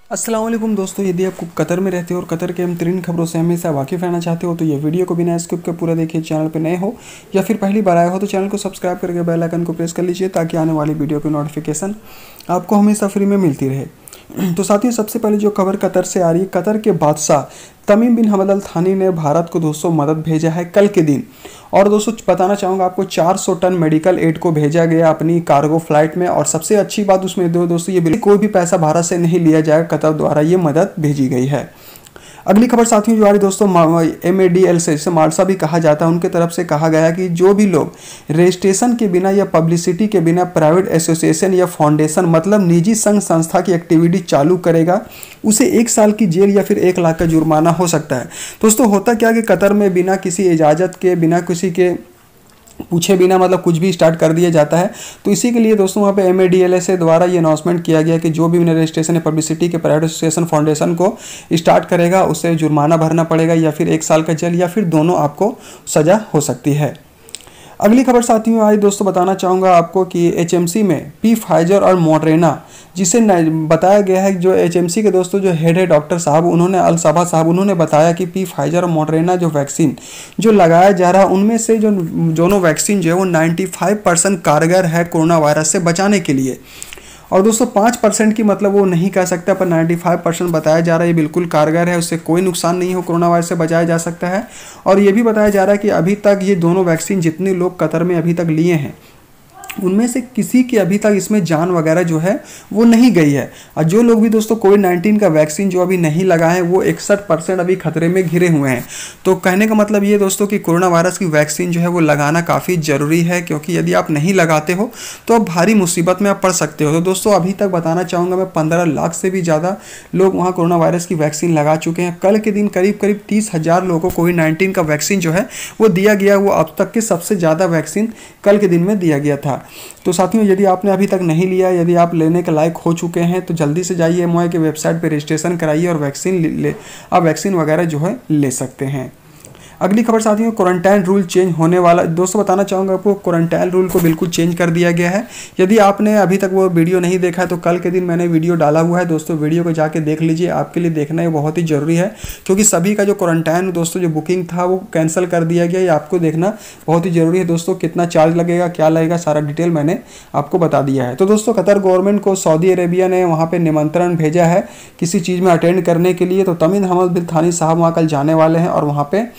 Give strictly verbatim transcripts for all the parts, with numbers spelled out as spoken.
अस्सलाम वालेकुम दोस्तों, यदि आप कतर में रहते हो और कतर के बेहतरीन खबरों से हमेशा वाकिफ़ रहना चाहते हो तो ये वीडियो को बिना स्किप के पूरा देखिए। चैनल पे नए हो या फिर पहली बार आए हो तो चैनल को सब्सक्राइब करके बेल आइकन को प्रेस कर लीजिए ताकि आने वाली वीडियो की नोटिफिकेशन आपको हमेशा फ्री में मिलती रहे। तो साथियों, सबसे पहले जो खबर कतर से आ रही है, कतर के बादशाह तमीम बिन हमद अल थानी ने भारत को दोस्तों मदद भेजा है कल के दिन। और दोस्तों बताना चाहूँगा आपको, चार सौ टन मेडिकल एड को भेजा गया अपनी कार्गो फ्लाइट में। और सबसे अच्छी बात उसमें दो दोस्तों, ये बिल्कुल कोई भी पैसा भारत से नहीं लिया जाएगा, कतर द्वारा ये मदद भेजी गई है। अगली खबर साथियों जो आ रही दोस्तों, एम ए डी एल से, जिसे मालसा भी कहा जाता है, उनके तरफ से कहा गया कि जो भी लोग रजिस्ट्रेशन के बिना या पब्लिसिटी के बिना प्राइवेट एसोसिएशन या फाउंडेशन मतलब निजी संघ संस्था की एक्टिविटी चालू करेगा, उसे एक साल की जेल या फिर एक लाख का जुर्माना हो सकता है। दोस्तों होता क्या कि कतर में बिना किसी इजाज़त के, बिना किसी के पूछे बिना मतलब कुछ भी स्टार्ट कर दिया जाता है। तो इसी के लिए दोस्तों वहाँ पे M A D L A से द्वारा ये अनाउंसमेंट किया गया कि जो भी रजिस्ट्रेशन या पब्लिसिटी के प्राइवेट एसोसिएशन फाउंडेशन को स्टार्ट करेगा उसे जुर्माना भरना पड़ेगा या फिर एक साल का जेल या फिर दोनों आपको सज़ा हो सकती है। अगली खबर साथियों आज दोस्तों बताना चाहूँगा आपको कि एच एम सी में पी फाइजर और मॉडरेना, जिसे बताया गया है जो एच एम सी के दोस्तों जो हेड है डॉक्टर साहब, उन्होंने अल सबा साहब, उन्होंने बताया कि पी फाइजर और मॉडरेना जो वैक्सीन जो लगाया जा रहा है उनमें से जो दोनों वैक्सीन जो है वो पचानवे परसेंट कारगर है कोरोना वायरस से बचाने के लिए। और दोस्तों पाँच परसेंट की मतलब वो नहीं कह सकता, पर पचानवे परसेंट बताया जा रहा है ये बिल्कुल कारगर है, उससे कोई नुकसान नहीं हो, कोरोना वायरस से बचाया जा सकता है। और ये भी बताया जा रहा है कि अभी तक ये दोनों वैक्सीन जितने लोग कतर में अभी तक लिए हैं उनमें से किसी की अभी तक इसमें जान वगैरह जो है वो नहीं गई है। और जो लोग भी दोस्तों कोविड नाइन्टीन का वैक्सीन जो अभी नहीं लगाए हैं वो इकसठ परसेंट अभी खतरे में घिरे हुए हैं। तो कहने का मतलब ये दोस्तों कि कोरोना वायरस की वैक्सीन जो है वो लगाना काफ़ी ज़रूरी है, क्योंकि यदि आप नहीं लगाते हो तो आप भारी मुसीबत में आप पड़ सकते हो। तो दोस्तों अभी तक बताना चाहूँगा मैं, पंद्रह लाख से भी ज़्यादा लोग वहाँ कोरोना वायरस की वैक्सीन लगा चुके हैं। कल के दिन करीब करीब तीस हज़ार लोगों को कोविड नाइन्टीन का वैक्सीन जो है वो दिया गया, वो अब तक के सबसे ज़्यादा वैक्सीन कल के दिन में दिया गया था। तो साथियों यदि आपने अभी तक नहीं लिया, यदि आप लेने के लायक हो चुके हैं तो जल्दी से जाइए एम ओ आई के वेबसाइट पे रजिस्ट्रेशन कराइए और वैक्सीन ले आप वैक्सीन वगैरह जो है ले सकते हैं। अगली खबर साथियों, क्वारंटाइन रूल चेंज होने वाला। दोस्तों बताना चाहूँगा आपको, क्वारंटाइन रूल को बिल्कुल चेंज कर दिया गया है। यदि आपने अभी तक वो वीडियो नहीं देखा है तो कल के दिन मैंने वीडियो डाला हुआ है दोस्तों, वीडियो को जाके देख लीजिए। आपके लिए देखना ये बहुत ही ज़रूरी है, क्योंकि सभी का जो क्वारंटाइन दोस्तों जो बुकिंग था वो कैंसिल कर दिया गया। ये आपको देखना बहुत ही ज़रूरी है दोस्तों। कितना चार्ज लगेगा, क्या लगेगा, सारा डिटेल मैंने आपको बता दिया है। तो दोस्तों कतर गवर्नमेंट को सऊदी अरेबिया ने वहाँ पर निमंत्रण भेजा है किसी चीज़ में अटेंड करने के लिए। तो तमीम हमद बिन थानी साहब वहाँ कल जाने वाले हैं और वहाँ पर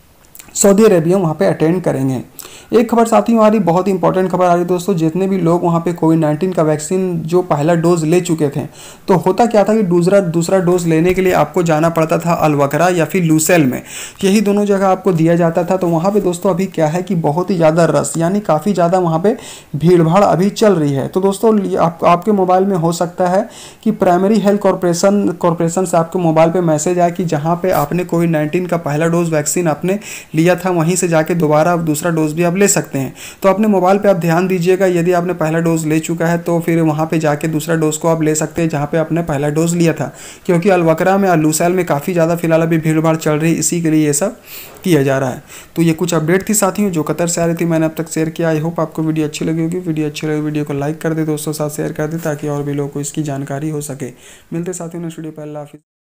सऊदी अरेबिया वहाँ पे अटेंड करेंगे। एक खबर साथियों आ रही, बहुत इंपॉर्टेंट खबर आ रही दोस्तों, जितने भी लोग वहाँ पे कोविड नाइन्टीन का वैक्सीन जो पहला डोज ले चुके थे, तो होता क्या था कि दूसरा दूसरा डोज लेने के लिए आपको जाना पड़ता था अलवकरा या फिर लूसेल में, यही दोनों जगह आपको दिया जाता था। तो वहाँ पे दोस्तों अभी क्या है कि बहुत ही ज़्यादा रस, यानी काफ़ी ज़्यादा वहाँ पे भीड़ भाड़ अभी चल रही है। तो दोस्तों आप, आपके मोबाइल में हो सकता है कि प्राइमरी हेल्थ कॉरपोरेशन कॉरपोरेशन से आपके मोबाइल पर मैसेज आए कि जहाँ पर आपने कोविड नाइन्टीन का पहला डोज वैक्सीन आपने लिया था वहीं से जाके दोबारा दूसरा डोज भी आप ले सकते हैं। तो अपने मोबाइल पे आप ध्यान दीजिएगा, यदि आपने पहला डोज ले चुका है तो फिर वहाँ पे जाके दूसरा डोज को आप ले सकते हैं जहाँ पे आपने पहला डोज लिया था, क्योंकि अलवकरा में और लूसैल में काफ़ी ज़्यादा फिलहाल अभी भीड़ भाड़ चल रही है, इसी के लिए ये सब किया जा रहा है। तो ये कुछ अपडेट थी साथियों जो कतर से आ रही थी, मैंने अब तक शेयर किया। आई होप आपको वीडियो अच्छी लगी होगी। वीडियो अच्छी लगी वीडियो को लाइक कर दे, दोस्तों साथ शेयर कर दे ताकि और भी लोगों को इसकी जानकारी हो सके। मिलते साथियों नेक्स्ट वीडियो पर। अल्लाह हाफिज़।